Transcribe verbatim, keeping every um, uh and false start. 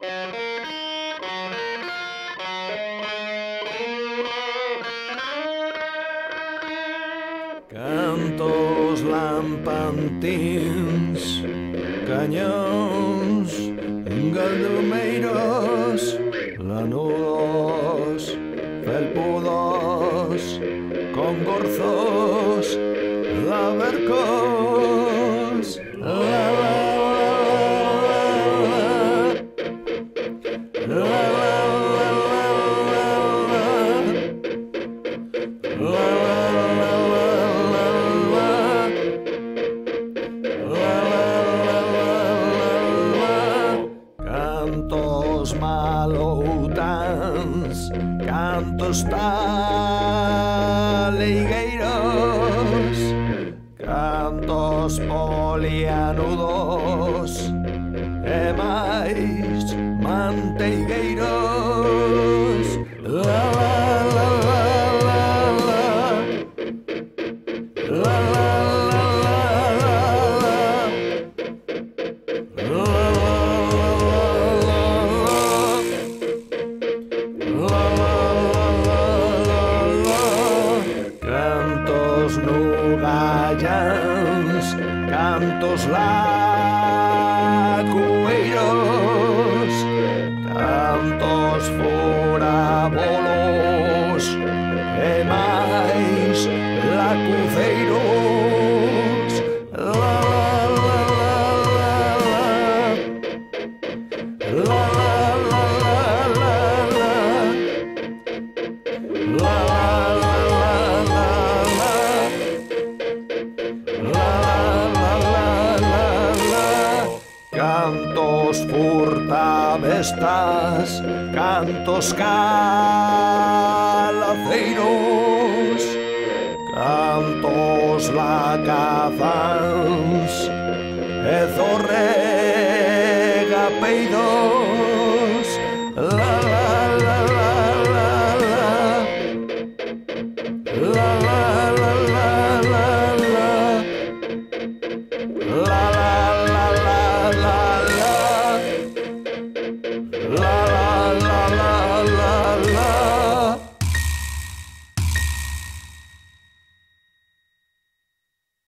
Cantos lampantins, cañóns, galdumeiros, lanudos, felpudos, con gorzos, labercos, la la la la cantos taleigueiros, cantos polianudos e máis manteigueiros. La la la la la la la cantos lacueiros, cantos forabolos e máis lacuceiros. La la la la la la cantos furtabestas, cantos calaceiros, cantos lacazans e zorregapeidos. La la la la la la la la la la la la la